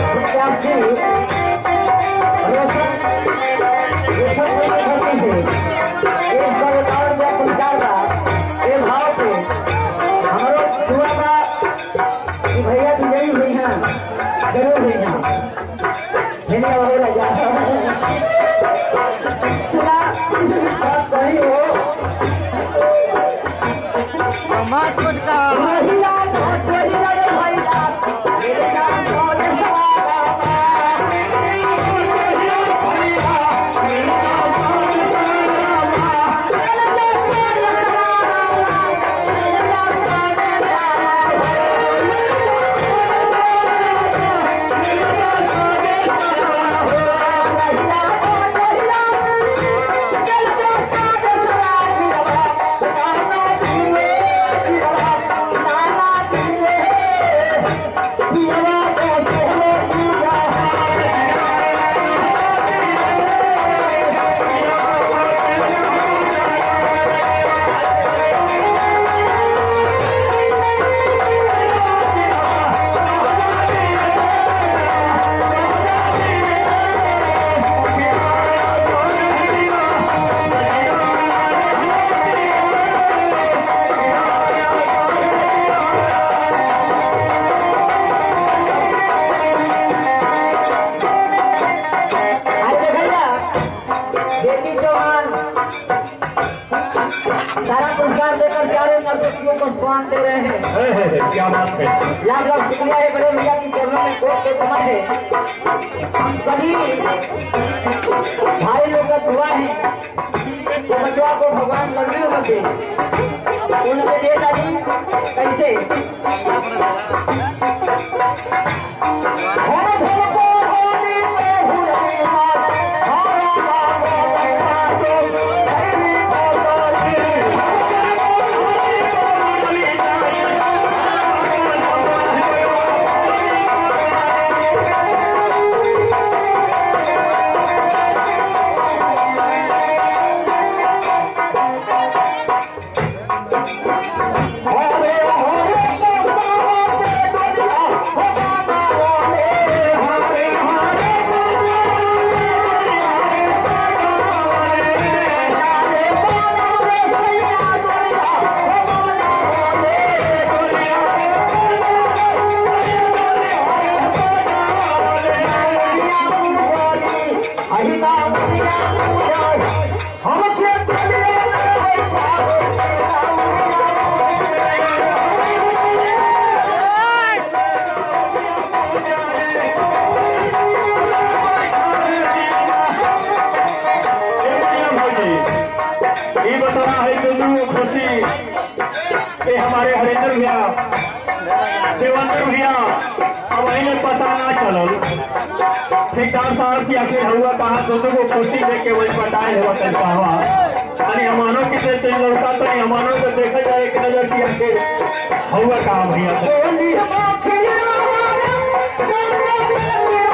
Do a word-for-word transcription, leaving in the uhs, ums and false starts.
भैया विजयी हुई हैं, जरूर हुई हैं। कहीं हो समाज कुछ का सारा पुरस्कार देकर चारों नर्तकियों को स्वान दे रहे हैं। क्या बात है, लाख लाख शुक्रिया है बड़े भैया की चरणों में कोट के कमर है। हम सभी भाई लोग का दुआ है तो बचवा को भगवान लड़ने में बचे उनके देता जी कैसे हमारे हरेंद्र भैया देवेंद्र भैया अब इन्हें पता ना चल ठेकेदार साहब की आखिर हुआ कहा दोनों को खुशी देके वही बताए हुआ तरीका हुआ अरे हमानों की देते लड़का तो नहीं हमानों को देखा जाए एक नजर की आखिर हुआ कहा भैया